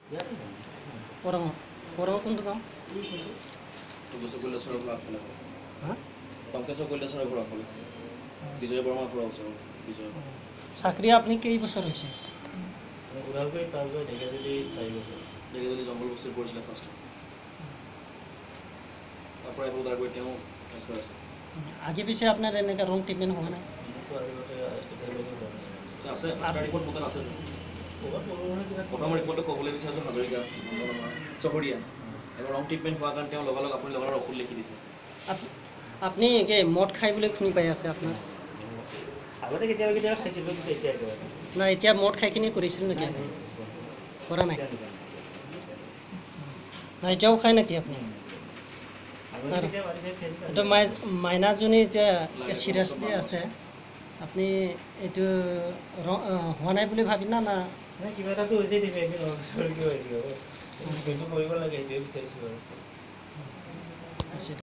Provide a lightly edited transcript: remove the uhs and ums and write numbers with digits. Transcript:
ওৰঙৰ কোনটো গাঁও? চাকৰি আপুনি কেই বছৰ হৈছে? জংঘল বস্তিত পৰিছিলে ফাৰ্ষ্ট। তাৰপৰা আগে পিছে আপোনাৰ এনেকৈ ৰং ট্ৰিটমেণ্ট হোৱা নাই? আছে প্ৰথম ৰিপৰ্টটো ক'বলৈ বিচাৰিছোঁ হাজৰিকা চহৰীয়া এবাৰ ৰং ট্ৰিটমেণ্ট হোৱাৰ কাৰণে তেওঁ লগালগ আপুনি লগালগ ঔষধ লিখি দিছে। আপুনি মদ খাই বুলি শুনি পাই আছে আপোনাৰ? আগতে কেতিয়াবা খাইছিলোঁ নাই, এতিয়া মদ খাই কিনি কৰিছিল নেকি আপুনি? কৰা নাই? নাই, এতিয়াও খায় নেকি আপুনি? এইটো মাইনাজনী এতিয়া চিৰিয়াছলি আছে, আপুনি এইটো হোৱা নাই বুলি ভাবি না কিবা এটাতো হৈছে কৰিব লাগে সেইটোৱে বিচাৰিছোঁ আৰু।